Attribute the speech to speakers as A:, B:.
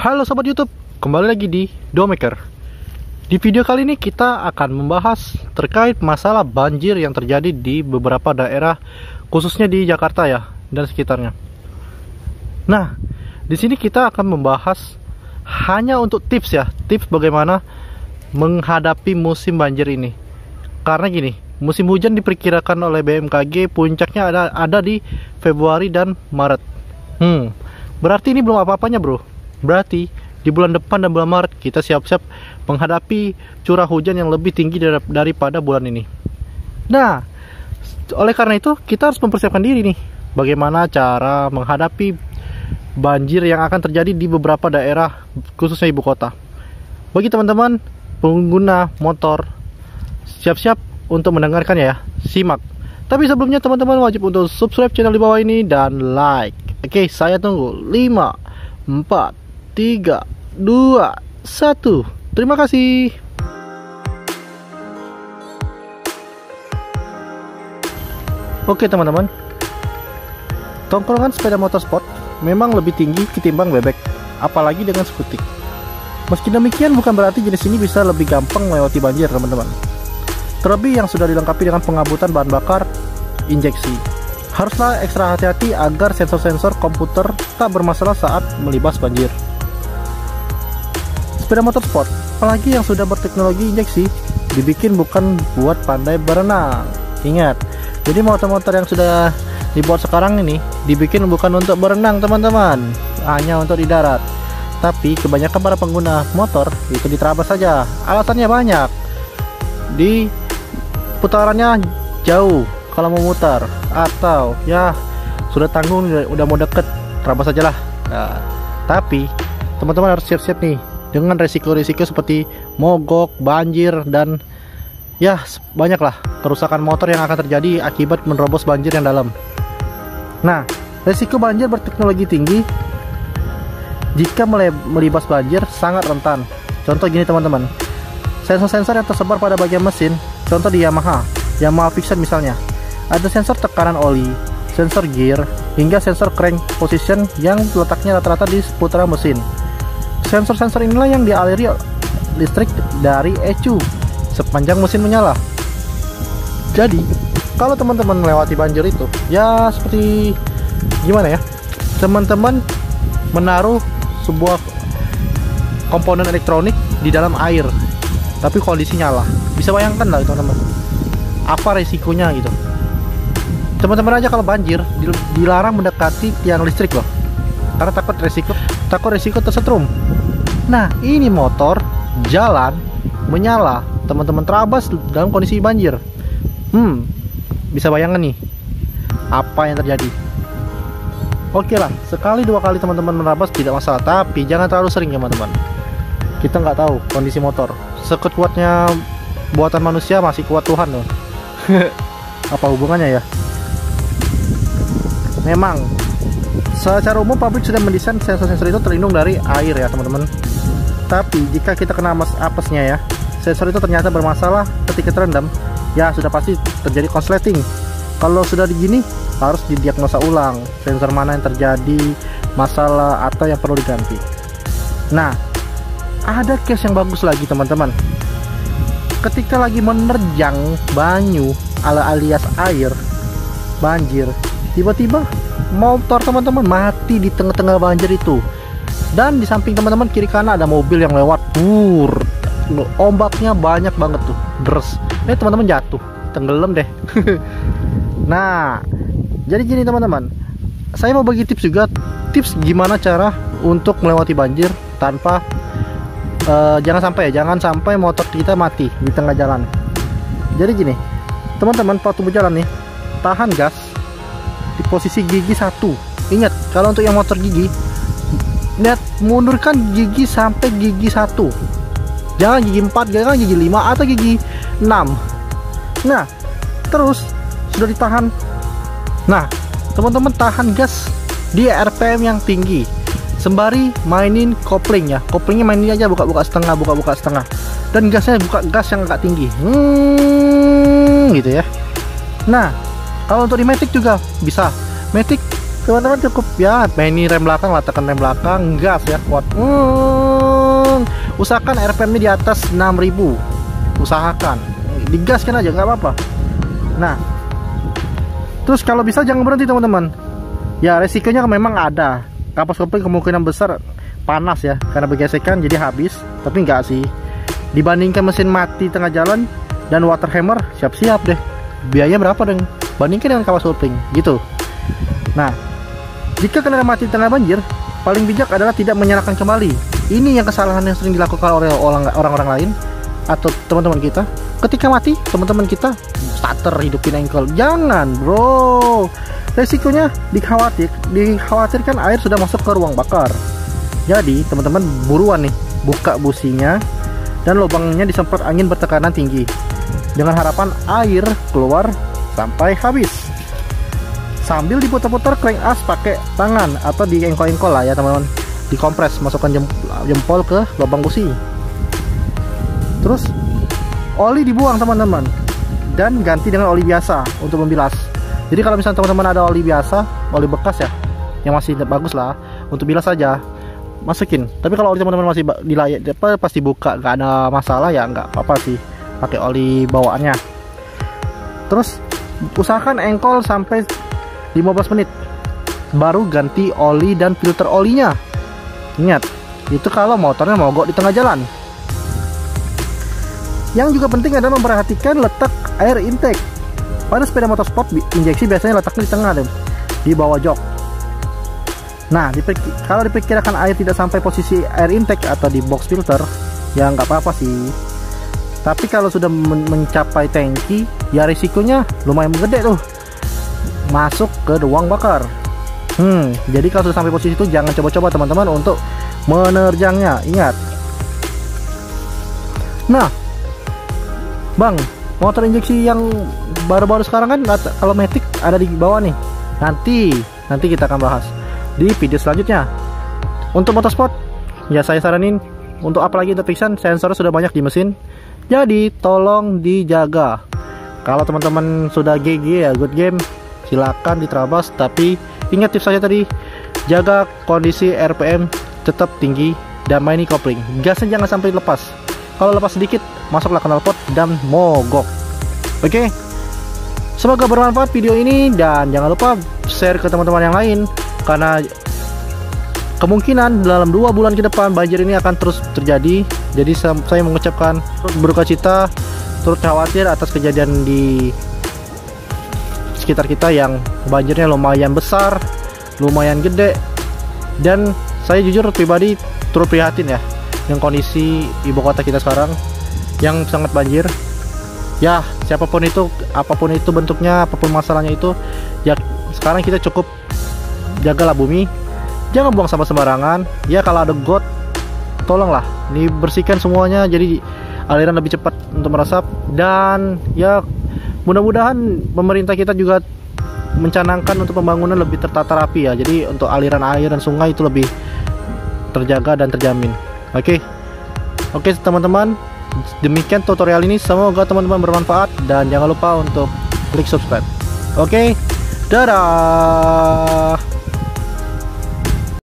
A: Halo sobat YouTube, kembali lagi di Domaker. Di video kali ini kita akan membahas terkait masalah banjir yang terjadi di beberapa daerah, khususnya di Jakarta ya dan sekitarnya. Nah, di sini kita akan membahas hanya untuk tips ya, tips bagaimana menghadapi musim banjir ini. Karena gini, musim hujan diperkirakan oleh BMKG puncaknya ada di Februari dan Maret. Berarti ini belum apa-apanya bro. Berarti di bulan depan dan bulan Maret kita siap-siap menghadapi curah hujan yang lebih tinggi daripada bulan ini. Nah, oleh karena itu kita harus mempersiapkan diri nih, bagaimana cara menghadapi banjir yang akan terjadi di beberapa daerah, khususnya ibu kota. Bagi teman-teman pengguna motor, siap-siap untuk mendengarkannya ya, simak. Tapi sebelumnya teman-teman wajib untuk subscribe channel di bawah ini dan like. Oke, saya tunggu. 5, 4, 3, 2, 1. Terima kasih. Oke teman-teman, tongkrongan sepeda motor sport memang lebih tinggi ketimbang bebek, apalagi dengan skutik. Meski demikian bukan berarti jenis ini bisa lebih gampang melewati banjir teman-teman. Terlebih yang sudah dilengkapi dengan pengabutan bahan bakar injeksi. Haruslah ekstra hati-hati agar sensor-sensor komputer tak bermasalah saat melibas banjir. Sepeda motor sport, apalagi yang sudah berteknologi injeksi, dibikin bukan buat pandai berenang. Ingat, jadi motor-motor yang sudah dibuat sekarang ini dibikin bukan untuk berenang teman-teman, hanya untuk di darat. Tapi kebanyakan para pengguna motor itu diterabas saja. Alasannya banyak. Di putarannya jauh kalau mau mutar, atau ya sudah tanggung udah mau deket, terabas saja lah. Nah, tapi teman-teman harus siap-siap nih dengan resiko-resiko seperti mogok, banjir, dan ya banyaklah kerusakan motor yang akan terjadi akibat menerobos banjir yang dalam. Nah, resiko banjir berteknologi tinggi jika melibas banjir sangat rentan. Contoh gini teman-teman, sensor-sensor yang tersebar pada bagian mesin, contoh di Yamaha Vision misalnya, ada sensor tekanan oli, sensor gear, hingga sensor crank position yang letaknya rata-rata di seputaran mesin. Sensor-sensor inilah yang dialiri listrik dari ECU sepanjang mesin menyala. Jadi, kalau teman-teman melewati banjir itu, ya seperti gimana ya? Teman-teman menaruh sebuah komponen elektronik di dalam air, tapi kondisi nyala. Bisa bayangkan lah teman-teman, apa resikonya gitu. Teman-teman aja kalau banjir dilarang mendekati tiang listrik loh, karena takut resiko tersetrum. Nah, ini motor jalan menyala, teman-teman terabas dalam kondisi banjir. Bisa bayangkan nih apa yang terjadi. Oke lah, sekali dua kali teman-teman menerabas tidak masalah, tapi jangan terlalu sering ya teman-teman. Kita nggak tahu kondisi motor, sekuat-kuatnya buatan manusia masih kuat Tuhan loh. Apa hubungannya ya? Memang secara umum pabrik sudah mendesain sensor-sensor itu terlindung dari air ya teman-teman. Tapi jika kita kena apesnya ya, sensor itu ternyata bermasalah ketika terendam, ya sudah pasti terjadi konsleting. Kalau sudah begini, harus didiagnosa ulang sensor mana yang terjadi masalah atau yang perlu diganti. Nah, ada case yang bagus lagi teman-teman. Ketika lagi menerjang banyu alias air banjir, tiba-tiba motor teman-teman mati di tengah-tengah banjir itu. Dan di samping teman-teman kiri kanan ada mobil yang lewat, ombaknya banyak banget tuh, deres. Teman-teman jatuh, tenggelam deh. Nah, jadi gini teman-teman, saya mau bagi tips juga, tips gimana cara untuk melewati banjir tanpa jangan sampai motor kita mati di tengah jalan. Jadi gini teman-teman, waktu berjalan nih, tahan gas di posisi gigi 1. Ingat, kalau untuk yang motor gigi, lihat mundurkan gigi sampai gigi 1, jangan gigi 4, jangan gigi 5 atau gigi 6. Nah, terus sudah ditahan. Nah, teman-teman tahan gas di RPM yang tinggi sembari mainin kopling ya. Koplingnya mainin aja, buka-buka setengah, dan gasnya buka gas yang agak tinggi, gitu ya. Nah, kalau untuk di Matic juga bisa. Matic teman-teman cukup ya mainin rem belakang lah, tekan rem belakang, gas ya kuat. Usahakan RPM-nya di atas 6000, usahakan digaskan aja nggak apa-apa. Nah terus kalau bisa jangan berhenti teman-teman ya, resikonya memang ada, kapas kopling kemungkinan besar panas ya karena bergesekan jadi habis, tapi enggak sih, dibandingkan mesin mati tengah jalan dan water hammer, siap-siap deh biaya berapa dong bandingkan dengan kapas kopling gitu. Nah jika kendaraan mati tengah banjir, paling bijak adalah tidak menyalakan kembali. Ini yang kesalahan yang sering dilakukan oleh orang-orang lain atau teman-teman kita. Ketika mati teman-teman kita starter hidupin engkel, jangan bro, resikonya dikhawatirkan air sudah masuk ke ruang bakar. Jadi teman-teman buruan nih buka businya dan lubangnya disemprot angin bertekanan tinggi dengan harapan air keluar sampai habis, sambil diputar-putar crank as pakai tangan atau diengkol-engkol lah ya teman-teman, dikompres, masukkan jempol ke lubang busi. Terus oli dibuang teman-teman dan ganti dengan oli biasa untuk membilas. Jadi kalau misalnya teman-teman ada oli biasa, oli bekas ya yang masih bagus lah untuk bilas saja, masukin. Tapi kalau oli teman-teman masih pasti buka, nggak ada masalah ya, nggak apa-apa sih pakai oli bawaannya. Terus usahakan engkol sampai 15 menit baru ganti oli dan filter olinya. Ingat itu kalau motornya mogok di tengah jalan. Yang juga penting adalah memperhatikan letak air intake. Pada sepeda motorsport injeksi biasanya letaknya di tengah deh, di bawah jok. Nah kalau diperkirakan air tidak sampai posisi air intake atau di box filter ya nggak apa-apa sih. Tapi kalau sudah mencapai tangki ya risikonya lumayan gede tuh, masuk ke ruang bakar. Jadi kalau sudah sampai posisi itu jangan coba-coba teman-teman untuk menerjangnya, ingat. Nah bang, motor injeksi yang baru-baru sekarang kan kalau Matic ada di bawah nih, nanti kita akan bahas di video selanjutnya. Untuk motorsport ya saya saranin untuk apalagi untuk Vixen, sensornya sudah banyak di mesin, jadi tolong dijaga. Kalau teman-teman sudah GG ya good game, silakan diterabas, tapi ingat tips saya tadi, jaga kondisi RPM tetap tinggi dan maini kopling, gasnya jangan sampai lepas. Kalau lepas sedikit masuklah knalpot dan mogok. Oke, semoga bermanfaat video ini dan jangan lupa share ke teman-teman yang lain, karena kemungkinan dalam 2 bulan ke depan banjir ini akan terus terjadi. Jadi saya mengucapkan berduka cita, turut khawatir atas kejadian di sekitar kita yang banjirnya lumayan besar, lumayan gede, dan saya jujur pribadi turut prihatin ya dengan kondisi ibu kota kita sekarang yang sangat banjir. Ya siapapun itu, apapun itu bentuknya, apapun masalahnya itu, ya sekarang kita cukup jagalah bumi, jangan buang sampah sembarangan. Ya kalau ada got tolonglah dibersihkan semuanya jadi aliran lebih cepat untuk meresap. Dan ya mudah-mudahan pemerintah kita juga mencanangkan untuk pembangunan lebih tertata rapi ya, jadi untuk aliran air dan sungai itu lebih terjaga dan terjamin. Oke teman-teman, demikian tutorial ini, semoga teman-teman bermanfaat dan jangan lupa untuk klik subscribe. Oke, dadah.